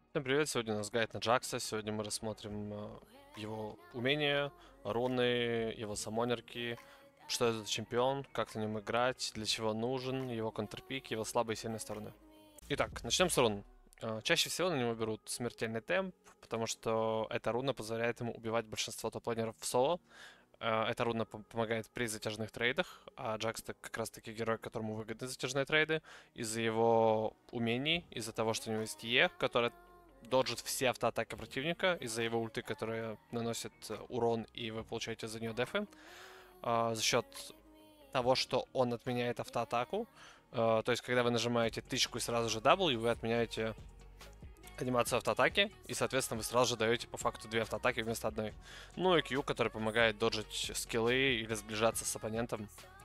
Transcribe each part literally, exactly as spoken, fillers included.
Всем привет, сегодня у нас гайд на Джакса. Сегодня мы рассмотрим э, его умения, руны, его самонерки, что это за чемпион, как на нем играть, для чего нужен, его контрпик, его слабые и сильные стороны. Итак, начнем с рун. Э, Чаще всего на него берут смертельный темп, потому что эта руна позволяет ему убивать большинство топ-лайнеров в соло. Э, Эта руна пом- помогает при затяжных трейдах, а Джакс это как раз таки герой, которому выгодны затяжные трейды из-за его умений, из-за того, что у него есть Е, которая доджит все автоатаки противника из-за его ульты, которая наносит э, урон, и вы получаете за нее дефы. А, за счет того, что он отменяет автоатаку, э, то есть когда вы нажимаете тычку и сразу же W, вы отменяете анимацию автоатаки, и, соответственно, вы сразу же даете по факту две автоатаки вместо одной. Ну и Q, который помогает доджить скиллы или сближаться с оппонентом.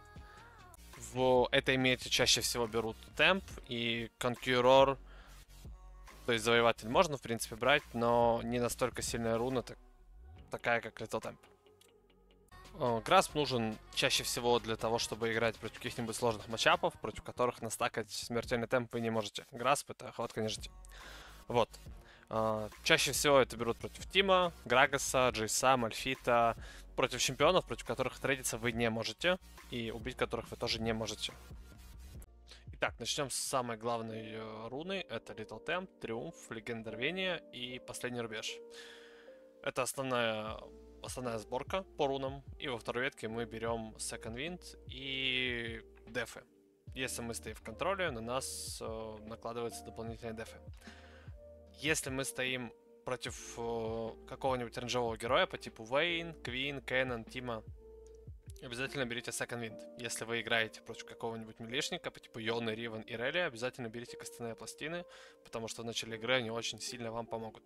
В этой мете чаще всего берут темп и Conqueror. То есть завоеватель можно, в принципе, брать, но не настолько сильная руна, так, такая, как Little Temp. Э, Грасп нужен чаще всего для того, чтобы играть против каких-нибудь сложных матчапов, против которых настакать смертельный темп вы не можете. Грасп — это хватка нежити. Вот. Э, Чаще всего это берут против Тима, Грагаса, Джейса, Мальфита, против чемпионов, против которых трейдиться вы не можете, и убить которых вы тоже не можете. Итак, начнем с самой главной э, руны. Это Little Temp, Триумф, Легенда Рвения и Последний Рубеж. Это основная, основная сборка по рунам. И во второй ветке мы берем Second Wind и дефы. Если мы стоим в контроле, на нас э, накладываются дополнительные дефы. Если мы стоим против э, какого-нибудь рейнджевого героя по типу Вейн, Квин, Кэнон, Тима, обязательно берите Second Wind. Если вы играете против какого-нибудь милишника по типу Йоны, Ривен и Релли, обязательно берите костяные пластины, потому что в начале игры они очень сильно вам помогут.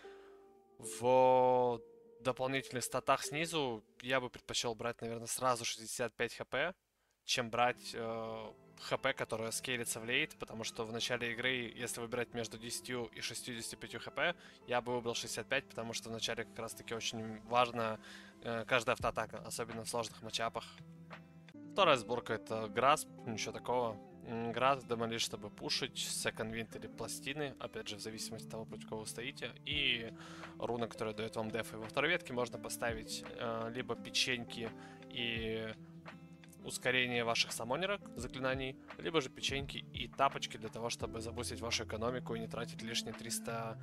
В дополнительных статах снизу я бы предпочел брать, наверное, сразу шестьдесят пять хп, чем брать э, хп, которая скейлится в лейт, потому что в начале игры, если выбирать между десятью и шестьюдесятью пятью хп, я бы выбрал шестьдесят пять, потому что в начале как раз таки очень важна э, каждая автоатака, особенно в сложных матчапах. Вторая сборка — это Грасп, ничего такого. М, Грасп демолишь, чтобы пушить, Second Wind или пластины, опять же, в зависимости от того, против кого вы стоите, и руна, которая дает вам дефы. Во второй ветке можно поставить э, либо печеньки и ускорение ваших самонерок, заклинаний, либо же печеньки и тапочки для того, чтобы забустить вашу экономику и не тратить лишние триста,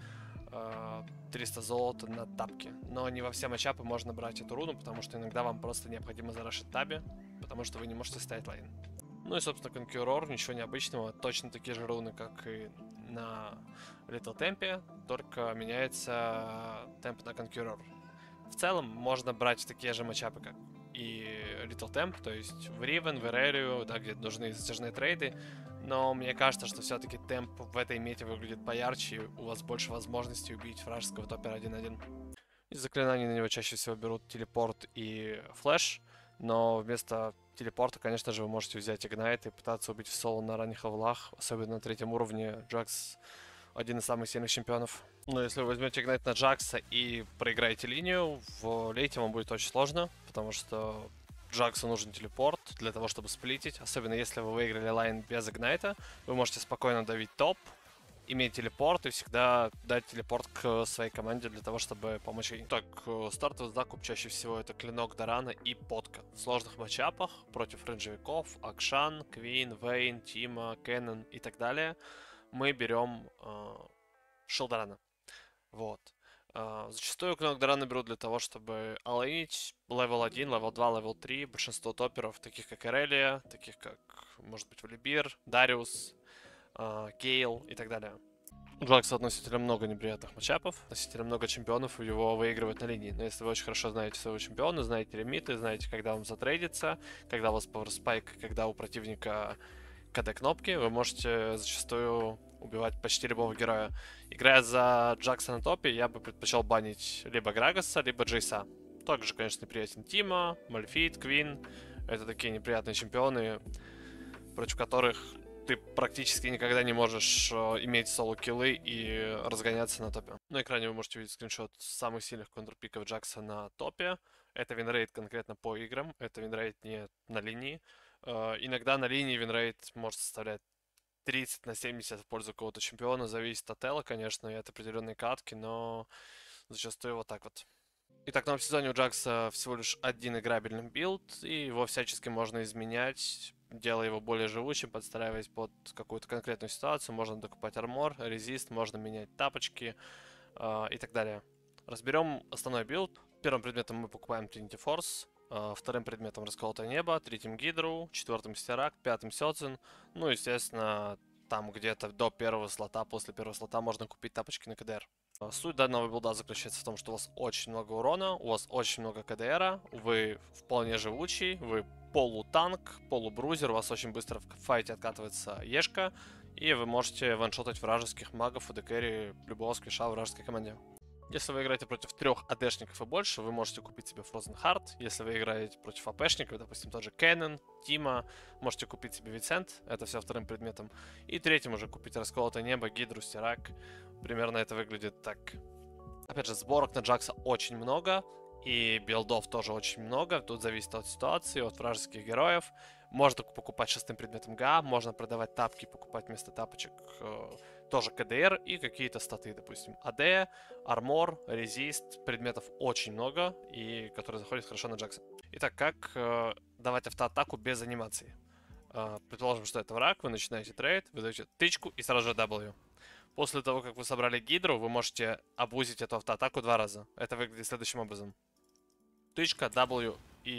э, триста золота на тапки. Но не во все матчапы можно брать эту руну, потому что иногда вам просто необходимо зарашить таби, потому что вы не можете ставить лайн. Ну и, собственно, Conqueror, ничего необычного, точно такие же руны, как и на Little Temp, только меняется темп на Conqueror. В целом, можно брать такие же матчапы, как и Little Temp, то есть в Riven, в Эрерию, да, где нужны затяжные трейды, но мне кажется, что все-таки темп в этой мете выглядит поярче, и у вас больше возможностей убить вражеского топера один-один. Из заклинаний на него чаще всего берут телепорт и флэш, но вместо телепорта, конечно же, вы можете взять Ignite и пытаться убить в соло на ранних левелах, особенно на третьем уровне. Джакс один из самых сильных чемпионов. Но если вы возьмете Ignite на Джакса и проиграете линию, в лейте вам будет очень сложно, потому что Джаксу нужен телепорт для того, чтобы сплитить. Особенно если вы выиграли лайн без Игнайта, вы можете спокойно давить топ, иметь телепорт и всегда дать телепорт к своей команде для того, чтобы помочь ей. Так, э, стартовый закуп чаще всего это клинок Дарана и потка. В сложных матчапах против рейнджевиков, Акшан, Квин, Вейн, Тима, Кэнон и так далее мы берем э, Шилдарана. Вот. Uh, зачастую клинок Дарана берут для того, чтобы аллейнить левел один, левел два, левел три. Большинство топеров, таких как Эрелия, таких как, может быть, Валибир, Дариус, uh, Кейл и так далее. У Джакса относительно много неприятных матчапов, относительно много чемпионов его выигрывают на линии. Но если вы очень хорошо знаете своего чемпиона, знаете лимиты, знаете, когда вам затрейдиться, когда у вас пауэрспайк, когда у противника КД-кнопки, вы можете зачастую убивать почти любого героя. Играя за Джакса на топе, я бы предпочел банить либо Грагаса, либо Джейса. Также, конечно, неприятен Тима, Мальфит, Квин. Это такие неприятные чемпионы, против которых ты практически никогда не можешь э, иметь соло-киллы и разгоняться на топе. На экране вы можете видеть скриншот самых сильных контрпиков Джакса на топе. Это винрейт конкретно по играм, это винрейт не на линии. Э, иногда на линии винрейт может составлять тридцать на семьдесят в пользу какого-то чемпиона. Зависит от Элла, конечно, и от определенной катки, но зачастую вот так вот. Итак, в новом сезоне у Джакса всего лишь один играбельный билд, и его всячески можно изменять, делая его более живучим, подстраиваясь под какую-то конкретную ситуацию. Можно докупать армор, резист, можно менять тапочки э, и так далее. Разберем основной билд. Первым предметом мы покупаем Trinity Force, э, вторым предметом Расколотое Небо, третьим Гидру, четвертым Стирак, пятым Сёдзин. Ну, естественно, там где-то до первого слота, после первого слота можно купить тапочки на КДР. Суть данного билда заключается в том, что у вас очень много урона, у вас очень много КДРа, вы вполне живучий, вы полутанк, полубрузер, у вас очень быстро в файте откатывается Ешка, и вы можете ваншотать вражеских магов и декэри любого сквиша в вражеской команде. Если вы играете против трех АДшников и больше, вы можете купить себе Frozen Heart. Если вы играете против АПшников, допустим, тот же Кэнон, Тима, можете купить себе Вицент, это все вторым предметом. И третьим уже купить Расколотое Небо, Гидру, Стирак. Примерно это выглядит так. Опять же, сборок на Джакса очень много, и билдов тоже очень много. Тут зависит от ситуации, от вражеских героев. Можно покупать шестым предметом ГА, можно продавать тапки, покупать вместо тапочек э, тоже КДР и какие-то статы, допустим, АД, армор, резист. Предметов очень много, и которые заходят хорошо на Джакса. Итак, как э, давать автоатаку без анимации? Э, предположим, что это враг, вы начинаете трейд, вы даете тычку и сразу же W. После того, как вы собрали Гидру, вы можете абузить эту автоатаку два раза. Это выглядит следующим образом. Тычка, W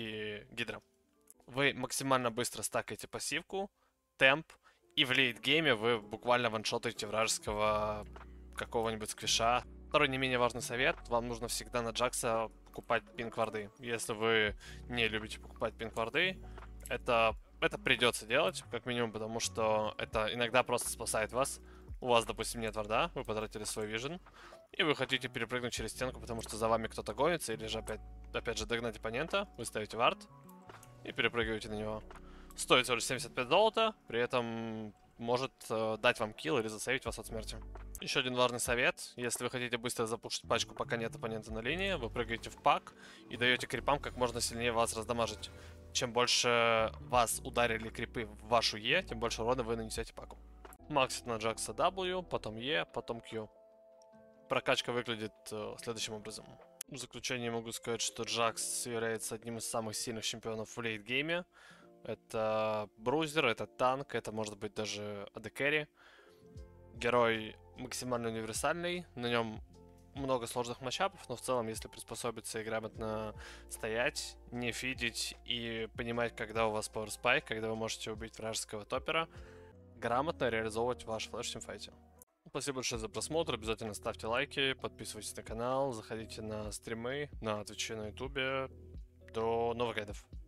и Гидра. Вы максимально быстро стакаете пассивку, темп, и в лейт-гейме вы буквально ваншотаете вражеского какого-нибудь сквиша. Второй не менее важный совет. Вам нужно всегда на Джакса покупать пинг-варды. Если вы не любите покупать пинг-варды, это, это придется делать, как минимум, потому что это иногда просто спасает вас. У вас, допустим, нет варда, вы потратили свой вижен, и вы хотите перепрыгнуть через стенку, потому что за вами кто-то гонится, или же опять, опять же догнать оппонента, вы ставите вард и перепрыгиваете на него. Стоит всего лишь семьдесят пять золота, при этом может э, дать вам килл или засейвить вас от смерти. Еще один важный совет. Если вы хотите быстро запушить пачку, пока нет оппонента на линии, вы прыгаете в пак и даете крипам как можно сильнее вас раздамажить. Чем больше вас ударили крипы в вашу Е, тем больше урона вы нанесете паку. Максит на Джакса W, потом E, потом Q. Прокачка выглядит э, следующим образом. В заключение могу сказать, что Джакс является одним из самых сильных чемпионов в лейт-гейме. Это брузер, это танк, это может быть даже эй ди керри. Герой максимально универсальный, на нем много сложных матчапов, но в целом, если приспособиться и грамотно стоять, не фидить и понимать, когда у вас Power Spike, когда вы можете убить вражеского топпера, грамотно реализовывать ваш флеш в тимфайте. Спасибо большое за просмотр, обязательно ставьте лайки, подписывайтесь на канал, заходите на стримы, на Твиче, на Ютубе. До новых гайдов.